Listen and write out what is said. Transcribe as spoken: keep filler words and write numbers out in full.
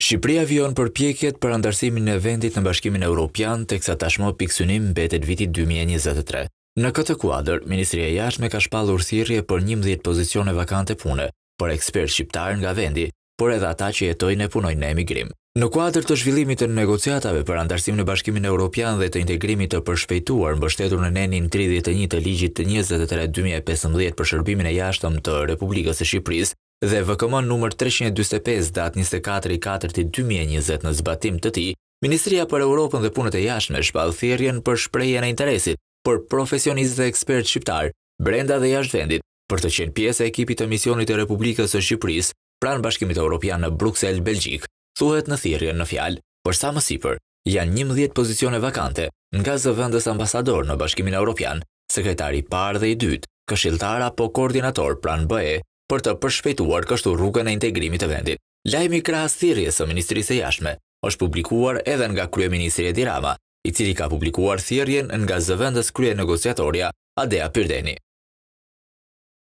Shqipëria vijon përpjekjet për antarësimin e vendit në Bashkimin Evropian, teksa tashmë pikësynim mbetet viti dy mijë e njëzet e tre. Në këtë kuadër, Ministria e Jashtme ka shpallur thirrje për njëmbëdhjetë pozicione vakante pune për ekspertë shqiptar nga vendi, por edhe ata që jetojnë e punojnë në emigrim. Në kuadër të zhvillimit të negociatave për antarësim në Bashkimin Evropian dhe të integrimit të përshpejtuar mbështetur në nenin tridhjetë e një të ligjit të njëzet e tre dy mijë e pesëmbëdhjetë për shërbimin e jashtëm të Republikës së Shqipërisë dhe V K M numër treqind e dyzet e pesë datë njëzet e katër i katërt i dy mijë e njëzet në zbatim të tij, Ministria për Europën dhe Punët e Jashtme shpall thirrjen për shprehjen e interesit për profesionistë dhe ekspertë shqiptar brenda dhe jashtë vendit për të qenë pjesë e ekipit të misionit të Republikës së Shqipërisë pranë Bashkimit Evropian në Bruksel, Belgjik. Thuhet në thirrjen në fjalë, për sa më sipër, janë njëmbëdhjetë pozicione vakante nga zëvendës ambasador në Bashkimin Evropian, sekretari i parë dhe i dytë, këshilltar apo koordinator pranë B E për të përshpejtuar kështu rrugën e integrimit të vendit. Lajmi krahas thirrjes së Ministrisë së Jashtme është publikuar edhe nga kryeministri Edi Rama, i cili ka publikuar thirrjen nga zëvendës krye negociatorja Adea Pyrdeni.